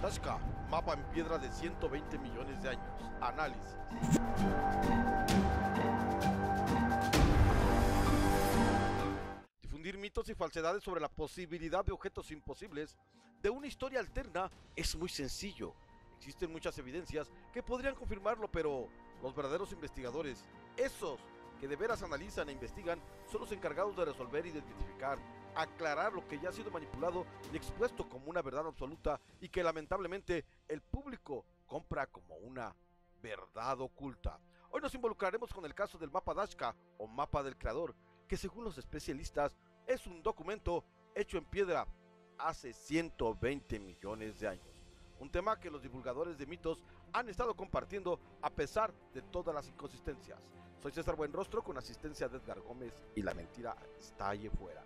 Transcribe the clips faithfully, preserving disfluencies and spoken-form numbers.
Nazca, mapa en piedra de ciento veinte millones de años. Análisis. Difundir mitos y falsedades sobre la posibilidad de objetos imposibles de una historia alterna es muy sencillo. Existen muchas evidencias que podrían confirmarlo, pero los verdaderos investigadores, esos que de veras analizan e investigan, son los encargados de resolver, identificar, aclarar lo que ya ha sido manipulado y expuesto como una verdad absoluta y que lamentablemente el público compra como una verdad oculta. Hoy nos involucraremos con el caso del mapa Nazca o mapa del creador, que según los especialistas es un documento hecho en piedra hace ciento veinte millones de años. Un tema que los divulgadores de mitos han estado compartiendo a pesar de todas las inconsistencias. Soy César Buenrostro con asistencia de Edgar Gómez y la mentira está allí fuera.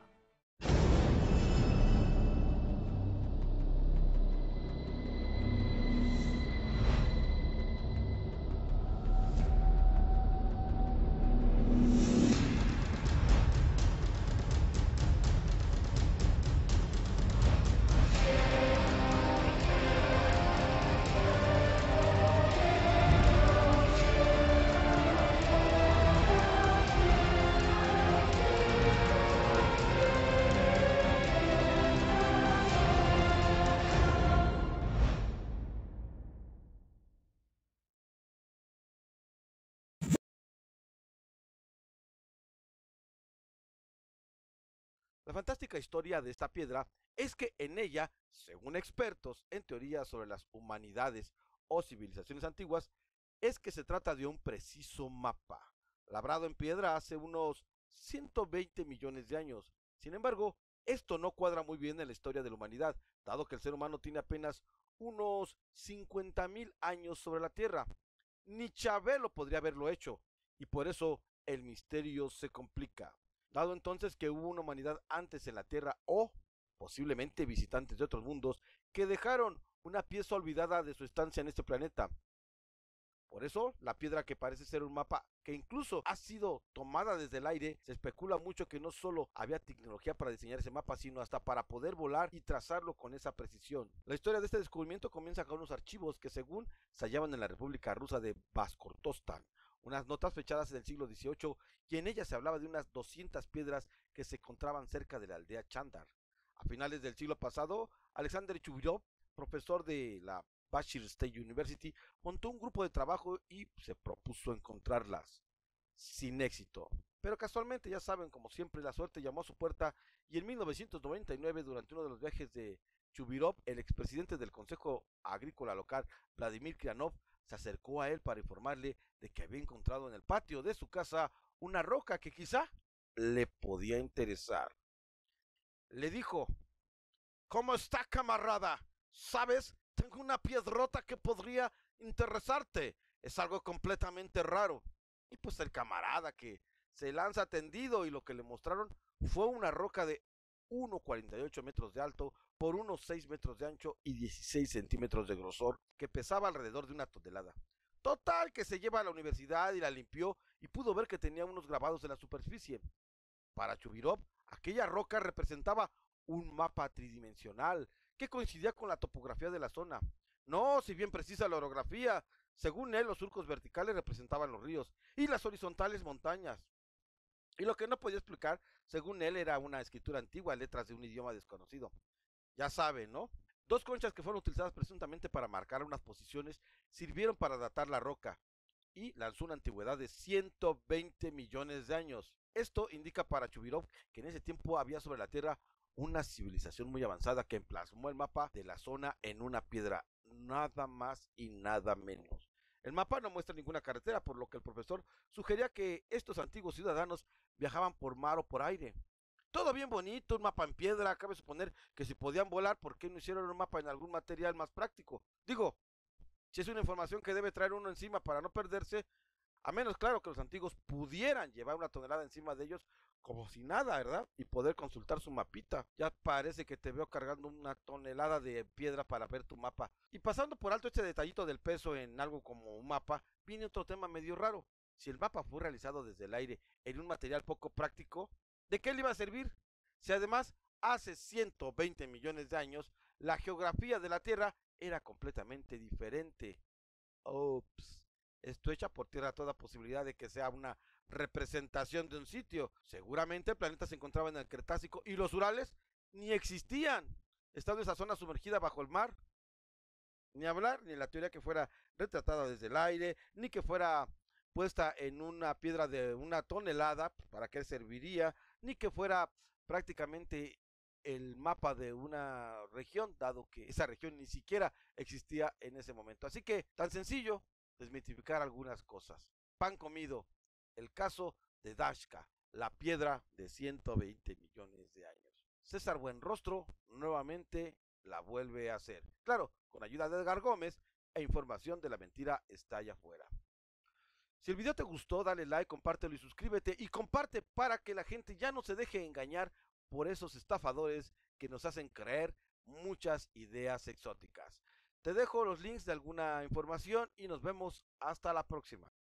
La fantástica historia de esta piedra es que en ella, según expertos en teoría sobre las humanidades o civilizaciones antiguas, es que se trata de un preciso mapa, labrado en piedra hace unos ciento veinte millones de años. Sin embargo, esto no cuadra muy bien en la historia de la humanidad, dado que el ser humano tiene apenas unos cincuenta mil años sobre la Tierra. Ni Chabelo podría haberlo hecho, y por eso el misterio se complica. Dado entonces que hubo una humanidad antes en la Tierra o posiblemente visitantes de otros mundos que dejaron una pieza olvidada de su estancia en este planeta. Por eso, la piedra que parece ser un mapa que incluso ha sido tomada desde el aire, se especula mucho que no solo había tecnología para diseñar ese mapa, sino hasta para poder volar y trazarlo con esa precisión. La historia de este descubrimiento comienza con unos archivos que según se hallaban en la República Rusa de Bashkortostán, unas notas fechadas en el siglo dieciocho, y en ellas se hablaba de unas doscientas piedras que se encontraban cerca de la aldea Chandar. A finales del siglo pasado, Alexander Chubyov, profesor de la Bashir State University, montó un grupo de trabajo y se propuso encontrarlas, sin éxito. Pero casualmente, ya saben, como siempre, la suerte llamó a su puerta y en mil novecientos noventa y nueve, durante uno de los viajes de Chubyov, el expresidente del Consejo Agrícola Local, Vladimir Krianov, se acercó a él para informarle de que había encontrado en el patio de su casa una roca que quizá le podía interesar. Le dijo: ¿cómo está, camarada? ¿Sabes? Tengo una piedrota que podría interesarte. Es algo completamente raro. Y pues el camarada, que se lanza tendido, y lo que le mostraron fue una roca de uno coma cuarenta y ocho metros de alto por unos seis metros de ancho y dieciséis centímetros de grosor, que pesaba alrededor de una tonelada. Total, que se lleva a la universidad y la limpió y pudo ver que tenía unos grabados en la superficie. Para Chubyov, aquella roca representaba un mapa tridimensional que coincidía con la topografía de la zona. No, si bien precisa la orografía, según él, los surcos verticales representaban los ríos y las horizontales montañas. Y lo que no podía explicar, según él, era una escritura antigua, letras de un idioma desconocido. Ya saben, ¿no? Dos conchas que fueron utilizadas presuntamente para marcar unas posiciones sirvieron para datar la roca y lanzó una antigüedad de ciento veinte millones de años. Esto indica para Chubyov que en ese tiempo había sobre la Tierra una civilización muy avanzada que plasmó el mapa de la zona en una piedra, nada más y nada menos. El mapa no muestra ninguna carretera, por lo que el profesor sugería que estos antiguos ciudadanos viajaban por mar o por aire. Todo bien bonito, un mapa en piedra. Cabe suponer que si podían volar, ¿por qué no hicieron un mapa en algún material más práctico? Digo, si es una información que debe traer uno encima para no perderse, a menos, claro, que los antiguos pudieran llevar una tonelada encima de ellos como si nada, ¿verdad? Y poder consultar su mapita. Ya parece que te veo cargando una tonelada de piedra para ver tu mapa. Y pasando por alto este detallito del peso en algo como un mapa, viene otro tema medio raro. Si el mapa fue realizado desde el aire en un material poco práctico, ¿de qué le iba a servir? Si además hace ciento veinte millones de años la geografía de la Tierra era completamente diferente. Ops. Esto echa por tierra toda posibilidad de que sea una representación de un sitio. Seguramente el planeta se encontraba en el Cretácico y los Urales ni existían, estando esa zona sumergida bajo el mar. Ni hablar, ni la teoría que fuera retratada desde el aire, ni que fuera puesta en una piedra de una tonelada, ¿para qué serviría? Ni que fuera prácticamente el mapa de una región, dado que esa región ni siquiera existía en ese momento. Así que, tan sencillo, desmitificar algunas cosas. Pan comido, el caso de Dashka, la piedra de ciento veinte millones de años. César Buenrostro nuevamente la vuelve a hacer. Claro, con ayuda de Edgar Gómez e información de La Mentira Está Allá Afuera. Si el video te gustó, dale like, compártelo y suscríbete. Y comparte para que la gente ya no se deje engañar por esos estafadores que nos hacen creer muchas ideas exóticas. Te dejo los links de alguna información y nos vemos hasta la próxima.